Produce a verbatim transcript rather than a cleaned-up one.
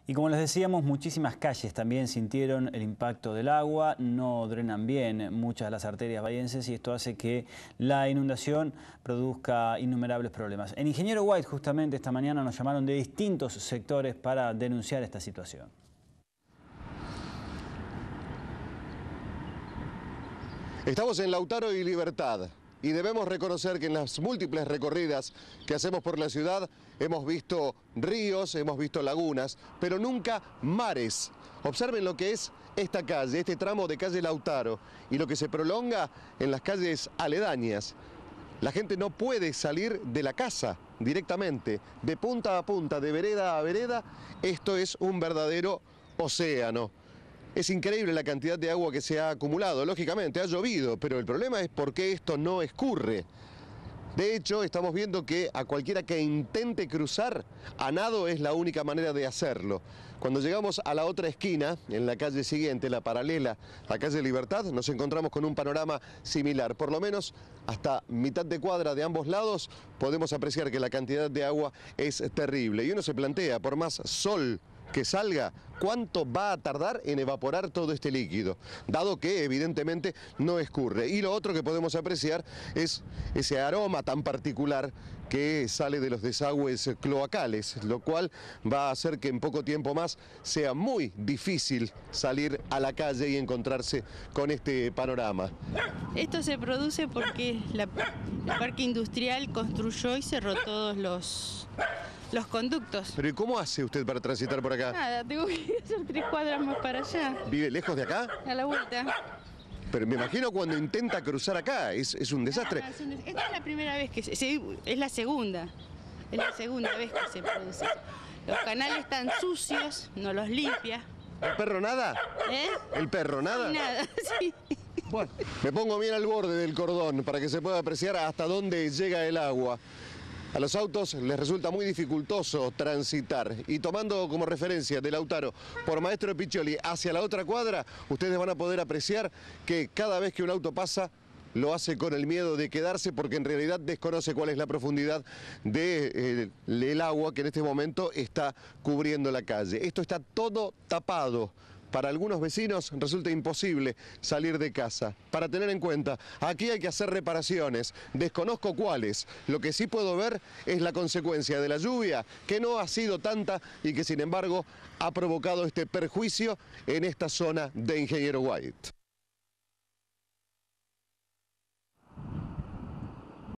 Y como les decíamos, muchísimas calles también sintieron el impacto del agua, no drenan bien muchas de las arterias bahienses y esto hace que la inundación produzca innumerables problemas. En Ingeniero White justamente esta mañana nos llamaron de distintos sectores para denunciar esta situación. Estamos en Lautaro y Libertad y debemos reconocer que en las múltiples recorridas que hacemos por la ciudad hemos visto ríos, hemos visto lagunas, pero nunca mares. Observen lo que es esta calle, este tramo de calle Lautaro y lo que se prolonga en las calles aledañas. La gente no puede salir de la casa directamente, de punta a punta, de vereda a vereda. Esto es un verdadero océano. Es increíble la cantidad de agua que se ha acumulado. Lógicamente, ha llovido, pero el problema es por qué esto no escurre. De hecho, estamos viendo que a cualquiera que intente cruzar, a nado es la única manera de hacerlo. Cuando llegamos a la otra esquina, en la calle siguiente, la paralela a la calle Libertad, nos encontramos con un panorama similar. Por lo menos hasta mitad de cuadra de ambos lados podemos apreciar que la cantidad de agua es terrible. Y uno se plantea, por más sol que salga, ¿cuánto va a tardar en evaporar todo este líquido? Dado que evidentemente no escurre. Y lo otro que podemos apreciar es ese aroma tan particular que sale de los desagües cloacales, lo cual va a hacer que en poco tiempo más sea muy difícil salir a la calle y encontrarse con este panorama. Esto se produce porque la, el parque industrial construyó y cerró todos los... los conductos. Pero ¿y cómo hace usted para transitar por acá? Nada, tengo que hacer tres cuadras más para allá. ¿Vive lejos de acá? A la vuelta. Pero me imagino cuando intenta cruzar acá, es, es un desastre. Ah, esta es la primera vez que se, se... es la segunda. Es la segunda vez que se produce eso. Los canales están sucios, no los limpia. ¿El perro nada? ¿Eh? ¿El perro nada? Nada, sí. Bueno, me pongo bien al borde del cordón para que se pueda apreciar hasta dónde llega el agua. A los autos les resulta muy dificultoso transitar y tomando como referencia de Lautaro por Maestro Piccioli hacia la otra cuadra, ustedes van a poder apreciar que cada vez que un auto pasa lo hace con el miedo de quedarse porque en realidad desconoce cuál es la profundidad del de, agua que en este momento está cubriendo la calle. Esto está todo tapado. Para algunos vecinos resulta imposible salir de casa. Para tener en cuenta, aquí hay que hacer reparaciones. Desconozco cuáles. Lo que sí puedo ver es la consecuencia de la lluvia, que no ha sido tanta y que sin embargo ha provocado este perjuicio en esta zona de Ingeniero White.